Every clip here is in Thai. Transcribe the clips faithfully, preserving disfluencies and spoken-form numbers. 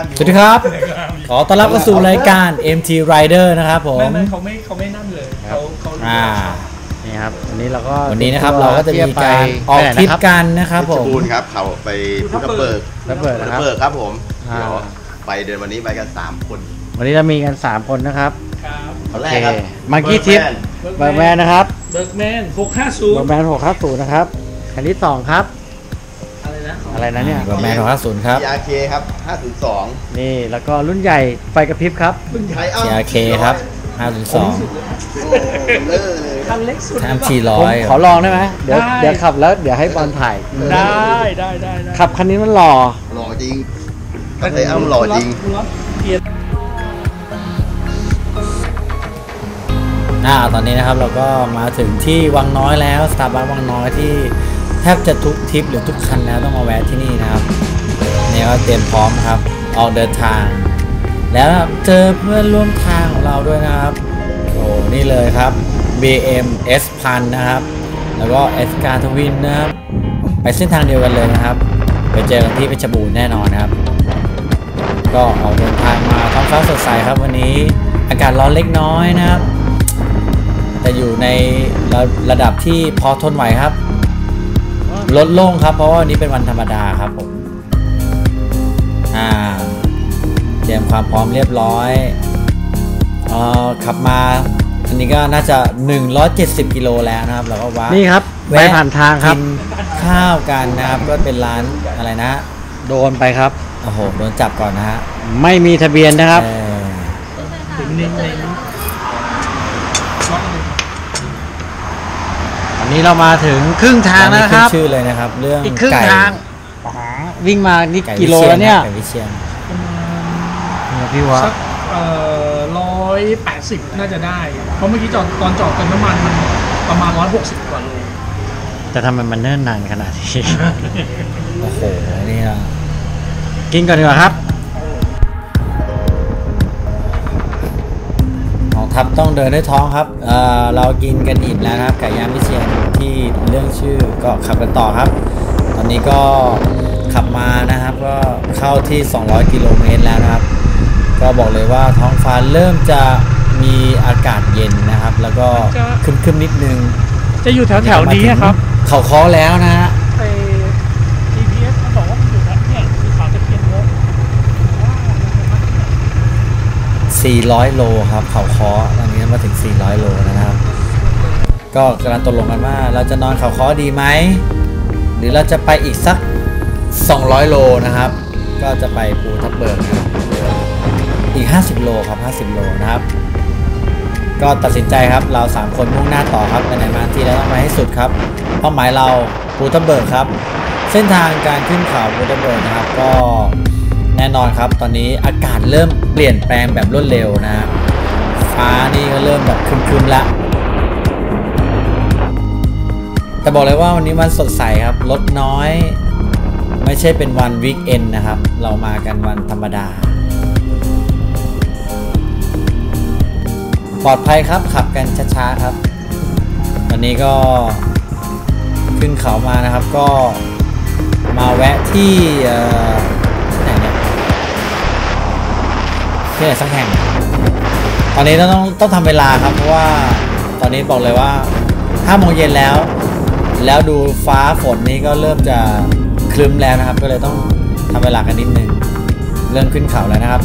สวัสดีครับขอต้อนรับเข้าสู่รายการ เอ็ม ที Rider นะครับผมไม่ไม่เขาไม่เขาไม่นั่นเลยเขาเขาอ่านี่ครับวันนี้เราก็วันนี้นะครับเราก็จะมีการออกทริปกันนะครับผมบูนครับเขาไปภูทับเบิกภูทับเบิกนะครับเบิกครับผมเดี๋ยวไปเดินวันนี้ไปกันสามคนวันนี้เรามีกันสามคนนะครับคนแรกครับมังกี้ทิปเบิร์กแมนนะครับเบิร์กแมนหกห้าศูนย์เบิร์กแมนหกห้าศูนย์นะครับคันที่สองครับอะไรนะอะไรนะเนี่ยเบิร์กแมนหกห้าศูนย์ครับที อาร์ เค ครับห้าศูนย์สองนี่แล้วก็รุ่นใหญ่ไฟกระพริบครับรุ่นใหญ่ที อาร์ เค ครับห้าศูนย์สองคันเล็กสุดทำสี่ร้อยขอลองได้ไหมเดี๋ยวเดี๋ยวขับแล้วเดี๋ยวให้บอลถ่ายได้ได้ได้ขับคันนี้มันหล่อหล่อจริงคันไทอัมหล่อจริงอ่าตอนนี้นะครับเราก็มาถึงที่วังน้อยแล้วสถาบันวังน้อยที่แทบจะทุกทริปหรือทุกคันแล้วต้องมาแวะที่นี่นะครับนี่ก็เตรียมพร้อมครับออกเดินทางแล้วเจอเพื่อนร่วมทางของเราด้วยนะครับโอ้นี่เลยครับ บี เอ็ม เอส หนึ่งพัน นะครับแล้วก็ เอส การ Twin นะครับไปเส้นทางเดียวกันเลยนะครับไปเจอกันที่เพชรบูรณ์แน่นอนนะครับก็ออกเดินทางมาท้องฟ้าสดใสครับวันนี้อากาศร้อนเล็กน้อยนะครับแต่อยู่ในระระดับที่พอทนไหวครับลดลงครับเพราะว่าวันนี้เป็นวันธรรมดาครับผมอ่าเตรียมความพร้อมเรียบร้อยเอ่อขับมาอันนี้ก็น่าจะหนึ่งร้อยเจ็ดสิบกิโลแล้วนะครับเราก็ว่านี่ครับไปผ่านทางครับข้าวกันนะครับก็เป็นร้านอะไรนะโดนไปครับโอ้โหโดนจับก่อนนะฮะไม่มีทะเบียนนะครับอันนี้เรามาถึงครึ่งทางแล้วครับชื่อเลยนะครับเรื่องอีกครึ่งทางวิ่งมานี่กิโลแล้วเนี่ยไก่วิเชียรพี่วะสักเอ่อร้อยแปดสิบน่าจะได้เพราะเมื่อกี้จอดตอนจอดเติมน้ำมันมันประมาณร้อยหกสิบกว่าโลแต่ทำไมมันเนิ่นนานขนาดนี้โอ้โหนี่นะกินก่อนดีกว่าครับของทัพต้องเดินด้วยท้องครับเอ่อเรากินกันอิ่มแล้วนะครับไก่ย่างวิเชียรที่เรื่องชื่อก็ขับกันต่อครับตอนนี้ก็ขับมานะครับก็เข้าที่สองร้อยกิโลเมตรแล้วนะครับก็บอกเลยว่าท้องฟ้าเริ่มจะมีอากาศเย็นนะครับแล้วก็ครึมๆนิดนึงจะอยู่แถวแถวนี้ครับเขาค้อแล้วนะฮะไอ้ จี พี เอส มันบอกว่ามันอยู่แถวเนี่ยคือเขาจะเพียงโลสี่ร้อยโลครับเขาค้อตอนนี้มาถึงสี่ร้อยโลนะครับก็กำลังตกลงกันว่าเราจะนอนเขาค้อดีไหมหรือเราจะไปอีกสักสองร้อยโลนะครับก็จะไปภูทับเบิกนะครับอีกห้าสิบโลครับห้าสิบโลนะครับก็ตัดสินใจครับเราสามคนมุ่งหน้าต่อครับไปไหนมาที่แล้วต้องไปให้สุดครับเป้าหมายเราภูทับเบิกครับเส้นทางการขึ้นเขาภูทับเบิกนะครับก็แน่นอนครับตอนนี้อากาศเริ่มเปลี่ยนแปลงแบบรวดเร็วนะครับฟ้านี่ก็เริ่มแบบครึมๆแล้วแต่บอกเลยว่าวันนี้วันสดใสครับรถน้อยไม่ใช่เป็นวันวีคเอนด์นะครับเรามากันวันธรรมดาปลอดภัยครับขับกันช้าๆครับตอนนี้ก็ขึ้นเขามานะครับก็มาแวะที่ที่ไหนเนี่ยที่ไหนสักแห่งตอนนี้ต้องต้องทำเวลาครับเพราะว่าตอนนี้บอกเลยว่าห้าโมงเย็นแล้วแล้วดูฟ้าฝนนี้ก็เริ่มจะคลึ้มแล้วนะครับก็เลยต้องทำเวลากันนิดนึงเริ่มขึ้นเขาแล้วนะครับ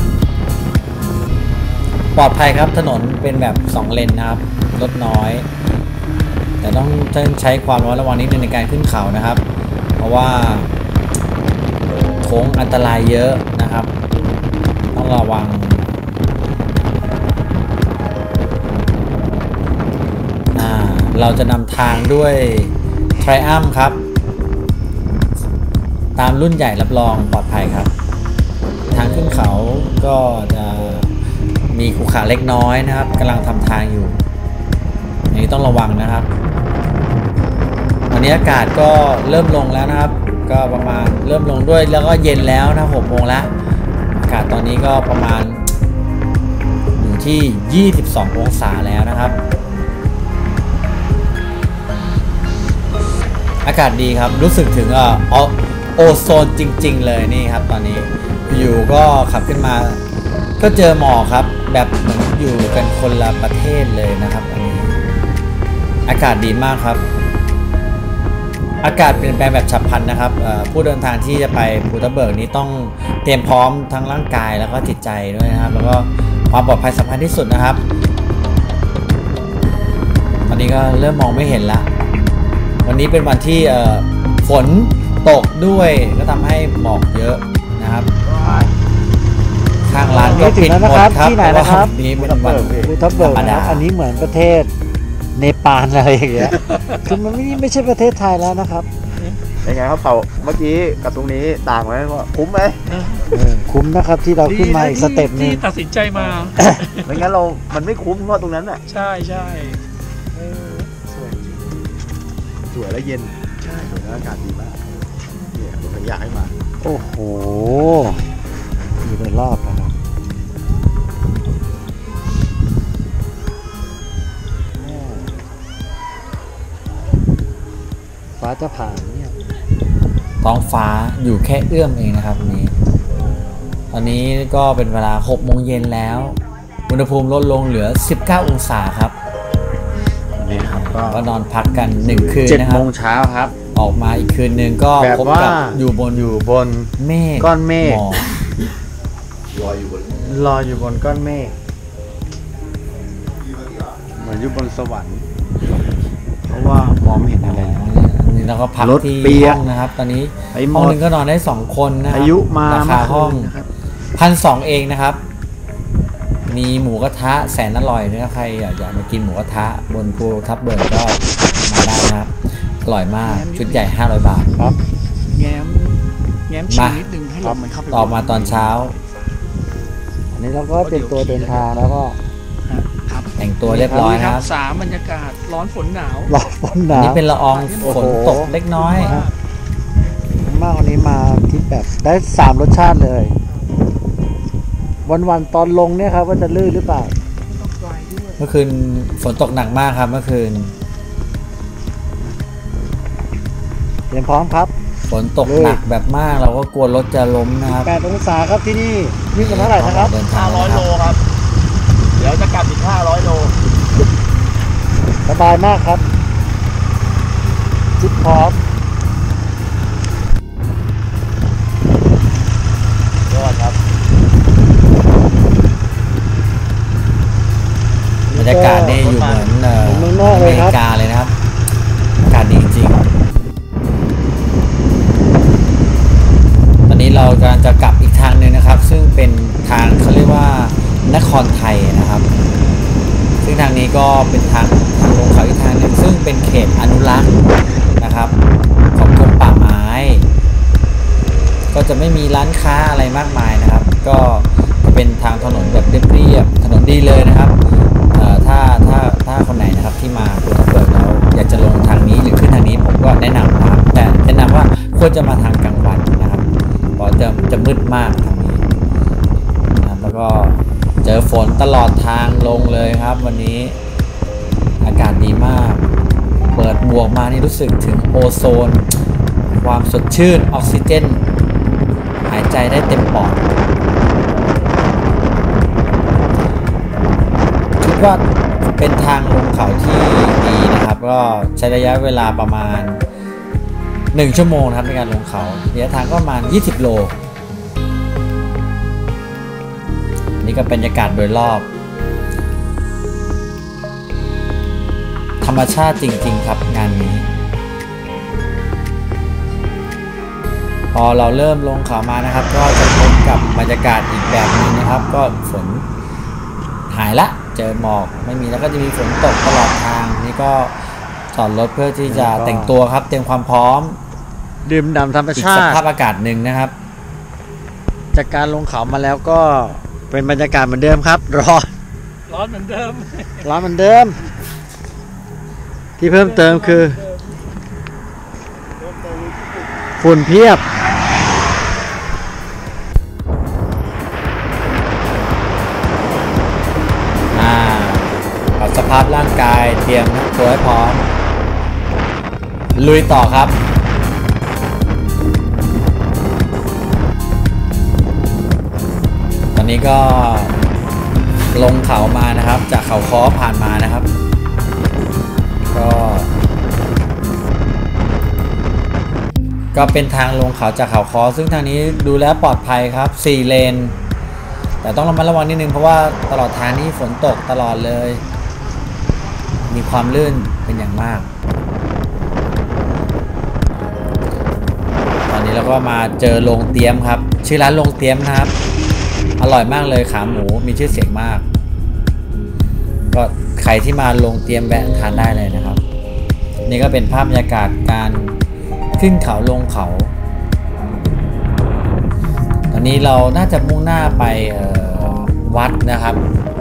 ปลอดภัยครับถนนเป็นแบบสองเลนนะครับรถน้อยแต่ต้องใช้ความระมัดระวังนิดนึงในการขึ้นเขานะครับเพราะว่าโค้งอันตรายเยอะนะครับต้องระวังอ่าเราจะนำทางด้วยไทรอัมครับตามรุ่นใหญ่รับรองปลอดภัยครับทางขึ้นเขาก็จะมีขรุขระเล็กน้อยนะครับกำลังทำทางอยู่อย่างนี้ต้องระวังนะครับตอนนี้อากาศก็เริ่มลงแล้วนะครับก็ประมาณเริ่มลงด้วยแล้วก็เย็นแล้วนะหกโมงแล้วอากาศตอนนี้ก็ประมาณอยู่ที่ยี่สิบสององศาแล้วนะครับอากาศดีครับรู้สึกถึงเอ่อโอโซนจริงๆเลยนี่ครับตอนนี้อยู่ๆก็ขับขึ้นมาก็เจอหมอกครับแบบเหมือนอยู่กันคนละประเทศเลยนะครับอันนี้อากาศดีมากครับอากาศเปลี่ยนแปลงแบบฉับพลันนะครับผู้เดินทางที่จะไปภูทับเบิกนี้ต้องเตรียมพร้อมทั้งร่างกายแล้วก็จิตใจด้วยนะครับแล้วก็ความปลอดภัยสำคัญที่สุดนะครับตอนนี้ก็เริ่มมองไม่เห็นละวันนี้เป็นวันที่ฝนตกด้วยก็ทำให้หมอกเยอะนะครับข้างร้านก็ปิดหมดครับที่ไหนนะครับนี้เป็นวันภูทับเบิกนะอันนี้เหมือนประเทศเนปาลอะไรอย่างเงี้ยคือมันไม่ไม่ใช่ประเทศไทยแล้วนะครับยังไงครับเผาเมื่อกี้กับตรงนี้ต่างไหมว่าคุ้มไหมคุ้มนะครับที่เราขึ้นมาอีกสเต็ปนึงที่ตัดสินใจมาไม่งั้นเรามันไม่คุ้มเพราะตรงนั้นอ่ะใช่ใช่สวยสวยและเย็นใช่สวยและอากาศดีมากเนี่ยผมอยากให้มาโอ้โหมีโดยรอบนะครับฟ้าจะผ่านเนี่ยท้องฟ้าอยู่แค่เอื้อมเองนะครับนี้ตอนนี้ก็เป็นเวลาหกโมงเย็นแล้วอุณหภูมิลดลงเหลือสิบเก้าองศาครับนี่ครับก็นอนพักกันหนึ่งคืนนะครับเจ็ดโมงเช้าครับออกมาอีกคืนหนึ่งก็พบกับอยู่บนอยู่บนเมฆก้อนเมฆลอยอยู่บนลอยอยู่บนก้อนเมฆเหมือนอยู่บนสวรรค์เพราะว่ามองไม่เห็นอะไรนี่เราก็พักที่ห้องนะครับตอนนี้ห้องนึงก็นอนได้สองคนนะครับอายุมาราคาห้องพันสองเองนะครับมีหมูกระทะแสนอร่อยนะใครอยากจะมากินหมูกระทะบนภูทับเบิกก็มาได้นะครับอร่อยมากชุดใหญ่ห้าร้อยบาทครับแง้มแง้มชิ้นนิดนึงให้ลมมันเข้าไปต่อมาตอนเช้าอันนี้เราก็เตรียมตัวเดินทางแล้วก็แต่งตัวเรียบร้อยครับสามบรรยากาศร้อนฝนหนาวร้อนฝนหนาวนี่เป็นละอองฝนตกเล็กน้อยมากวันนี้มาที่แบบได้สามรสชาติเลยวันๆตอนลงเนี่ยครับว่าจะลื่นหรือเปล่าเมื่อคืนฝนตกหนักมากครับเมื่อคืนเตรียมพร้อมครับฝนตกหนักแบบมากเราก็กลัวรถจะล้มนะครับแปดองศาครับที่นี่วิ่งกันเท่าไหร่นะครับห้าร้อยโลครับเดี๋ยวจะกลับอีกห้าร้อยโลสบายมากครับชุดพร้อมยอดครับบรรยากาศนี่อยู่เหมือนอเมริกาเลยนะครับอากาศดีจริงตอนนี้เรากำลังจะกลับอีกทางหนึ่งนะครับซึ่งเป็นทางเขาเรียกว่านครไทยนะครับซึ่งทางนี้ก็เป็นทางทางลงเขาอีกทางหนึ่งซึ่งเป็นเขตอนุรักษ์นะครับของกรมป่าไม้ก็จะไม่มีร้านค้าอะไรมากมายนะครับก็เป็นทางถนนแบบเรียบๆถนนดีเลยนะครับถ้าถ้าถ้าคนไหนนะครับที่มาภูทับเบิกแล้วอยากจะลงทางนี้หรือขึ้นทางนี้ผมก็แนะนำนะครับแต่แนะนำว่าควรจะมาทางกลางวันนะครับเพราะจะจะมืดมากทางนี้นะแล้วก็เจอฝนตลอดทางลงเลยครับวันนี้อากาศดีมากเปิดบวกมานี่รู้สึกถึงโอโซนความสดชื่นออกซิเจนหายใจได้เต็มปอดคิดว่าเป็นทางลงเขาที่ดีนะครับก็ใช้ระยะเวลาประมาณหนึ่งชั่วโมงนะครับในการลงเขาระยะทางก็ประมาณยี่สิบโลนี่ก็เป็นบรรยากาศโดยรอบธรรมชาติจริงๆครับงานนี้พอเราเริ่มลงเขามานะครับก็จะพบกับบรรยากาศอีกแบบนึงนะครับก็ฝนหายละเจอหมอกไม่มีแล้วก็จะมีฝนตกตลอดทางนี่ก็จอดรถเพื่อที่จะแต่งตัวครับเตรียมความพร้อมดื่มด่ำธรรมชาติสภาพอากาศหนึ่งนะครับจากการลงเขามาแล้วก็เป็นบรรยากาศเหมือนเดิมครับร้อนร้อนเหมือนเดิมร้อนเหมือนเดิมที่เพิ่มเติมคือฝุ่นเพียบอ่าเอาสภาพร่างกายเตรียมตัวให้พร้อมลุยต่อครับนี้ก็ลงเขามานะครับ จากเขาค้อผ่านมานะครับก็ก็เป็นทางลงเขาจากเขาค้อซึ่งทางนี้ดูแล้วปลอดภัยครับสี่เลนแต่ต้องระมัดระวังนิดนึงเพราะว่าตลอดทางนี้ฝนตกตลอดเลยมีความลื่นเป็นอย่างมากตอนนี้เราก็มาเจอโรงเตรียมครับชื่อร้านโรงเตรียมนะครับอร่อยมากเลยขาหมูมีชื่อเสียงมากก็ใครที่มาโรงเตรียมแวะทานได้เลยนะครับนี่ก็เป็นภาพบรรยากาศการขึ้นเขาลงเขาตอนนี้เราน่าจะมุ่งหน้าไปวัดนะครับ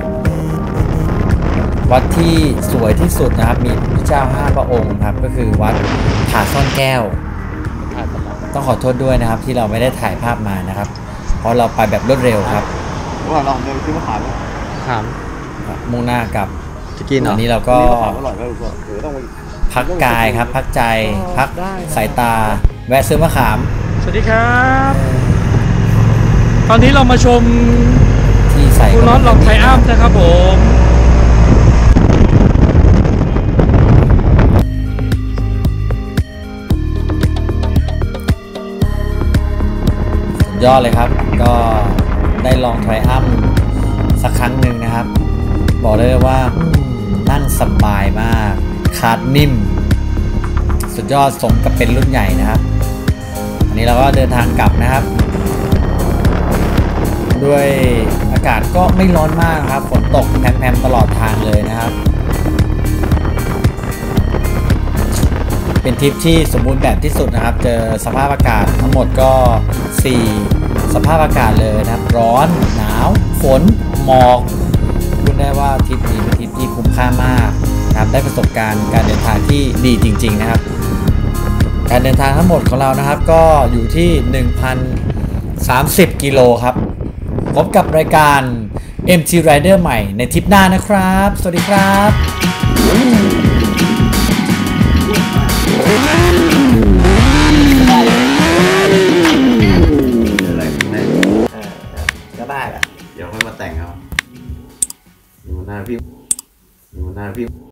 วัดที่สวยที่สุดนะครับมีพระเจ้าห้าพระองค์ครับก็คือวัดผาซ่อนแก้วต้องขอโทษด้วยนะครับที่เราไม่ได้ถ่ายภาพมานะครับเพราะเราไปแบบรวดเร็วครับว่าเราเดินซื้อมะขามถามมุ่งหน้ากับจะกินเหรอวันนี้เราก็อร่อยมากเลยเดี๋ยวต้องไปพักกายครับพักใจพักสายตาแวะซื้อมะขามสวัสดีครับ ตอนนี้เรามาชมที่ใส่คุณน็อตลองไทอัพนะครับผมสุดยอดเลยครับก็ได้ลองไทอัพสักครั้งหนึ่งนะครับบอกเลยว่านั่งสบายมากคาร์ดนิ่มสุดยอดสมกับเป็นรุ่นใหญ่นะครับอันนี้เราก็เดินทางกลับนะครับด้วยอากาศก็ไม่ร้อนมากครับฝนตกแพรมๆตลอดทางเลยนะครับเป็นทริปที่สมบูรณ์แบบที่สุดนะครับเจอสภาพอากาศทั้งหมดก็สี่สภาพอากาศเลยนะครับร้อนหนาวฝนหมอกพูดได้ว่าทริปนี้เป็นทริปที่คุ้มค่ามากนะครับได้ประสบการณ์การเดินทางที่ดีจริงๆนะครับการเดินทางทั้งหมดของเรานะครับก็อยู่ที่ หนึ่งพันสามสิบ กิโลครับพบกับรายการ เอ็ม ที Rider ใหม่ในทริปหน้านะครับสวัสดีครับอะไรแน่ก็ได้แหละเดี๋ยวค่อยมาแต่งเอาดูหน้าพี่ดูหน้าพี่